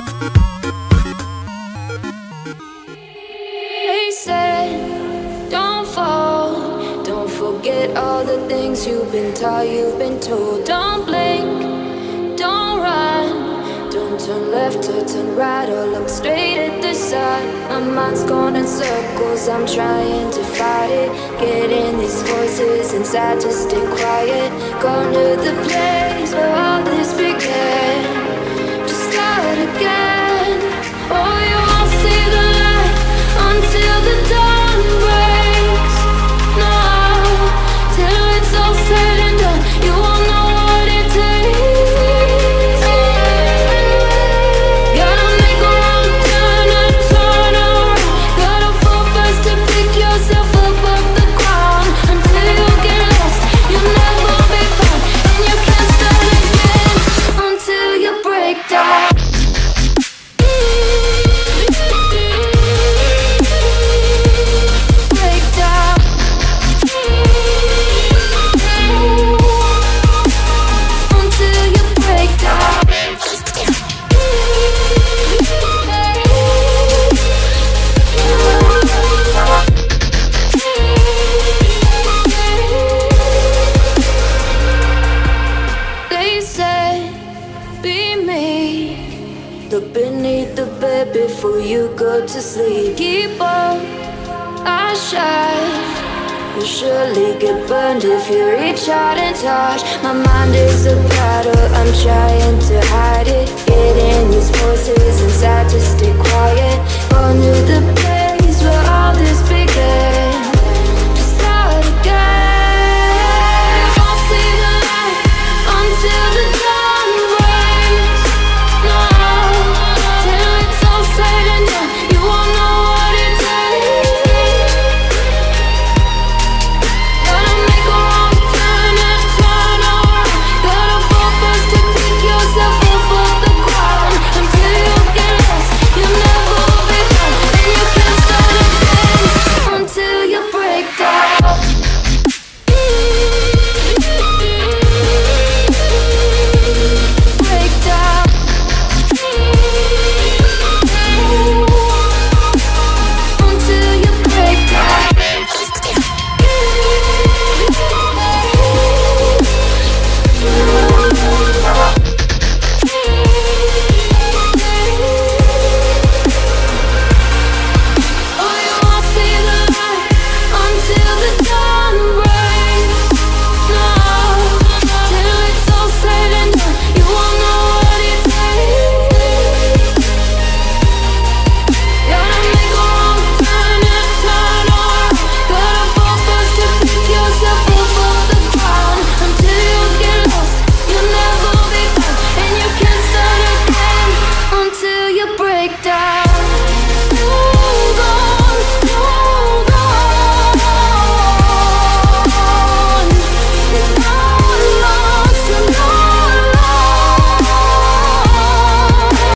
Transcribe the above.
They said, don't fall, don't forget all the things you've been taught, you've been told. Don't blink, don't run, don't turn left or turn right or look straight at the sun. My mind's going in circles, I'm trying to fight it, getting these voices inside to stay quiet. Going to the place where all this began, just start again. Oh, you won't see the light until the dawn breaks. No, till it's all said and done, you won't know what it takes. Gotta make a wrong turn and turn around. Gotta fall fast to pick yourself up off the ground. Until you get lost, you'll never be found, and you can't start again until you break down. Look beneath the bed before you go to sleep. Keep on, I shine. You'll surely get burned if you reach out and touch. My mind is a battle, I'm trying to hide it.